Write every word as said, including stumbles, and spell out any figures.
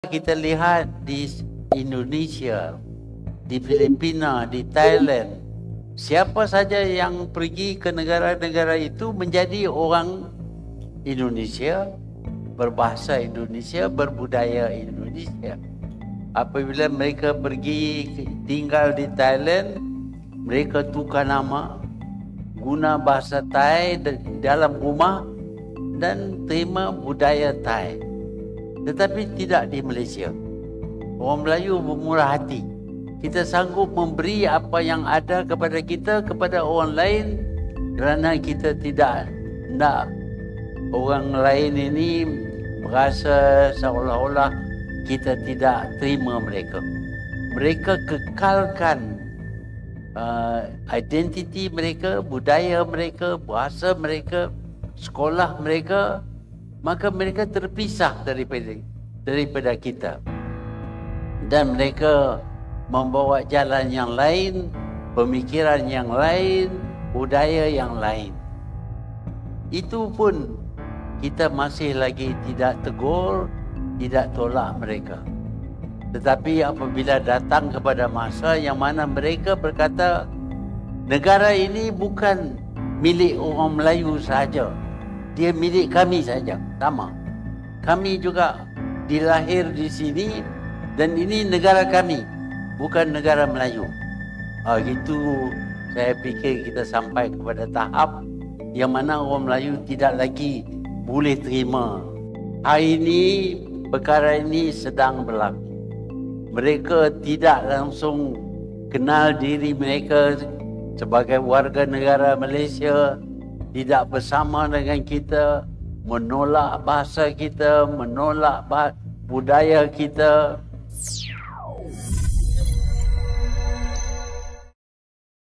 Kita lihat di Indonesia, di Filipina, di Thailand, siapa saja yang pergi ke negara-negara itu menjadi orang Indonesia, berbahasa Indonesia, berbudaya Indonesia. Apabila mereka pergi tinggal di Thailand, mereka tukar nama, guna bahasa Thai dalam rumah dan terima budaya Thai. Tetapi tidak di Malaysia. Orang Melayu bermurah hati. Kita sanggup memberi apa yang ada kepada kita kepada orang lain kerana kita tidak nak orang lain ini merasa seolah-olah kita tidak terima mereka. Mereka kekalkan uh, identiti mereka, budaya mereka, bahasa mereka, sekolah mereka, maka mereka terpisah daripada daripada kita dan mereka membawa jalan yang lain, pemikiran yang lain, budaya yang lain. Itu pun kita masih lagi tidak tegur, tidak tolak mereka. Tetapi apabila datang kepada masa yang mana mereka berkata negara ini bukan milik orang Melayu sahaja, dia milik kami saja, sama. Kami juga dilahir di sini dan ini negara kami, bukan negara Melayu. Ah, gitu saya fikir kita sampai kepada tahap yang mana orang Melayu tidak lagi boleh terima. Hari ini perkara ini sedang berlaku. Mereka tidak langsung kenal diri mereka sebagai warga negara Malaysia, tidak bersama dengan kita, menolak bahasa kita, menolak budaya kita.